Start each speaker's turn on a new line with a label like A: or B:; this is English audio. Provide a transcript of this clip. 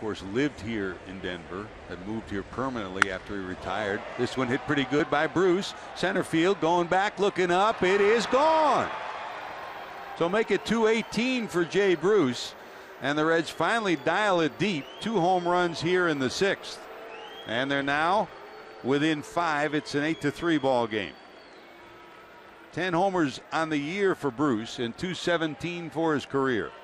A: course, lived here in Denver, had moved here permanently after he retired. This one hit pretty good by Bruce. Center field, going back, looking up. It is gone. So make it 2-18 for Jay Bruce. And the Reds finally dial it deep. 2 home runs here in the 6th. And they're now within 5. It's an 8-3 ball game. 10 homers on the year for Bruce and 217 for his career.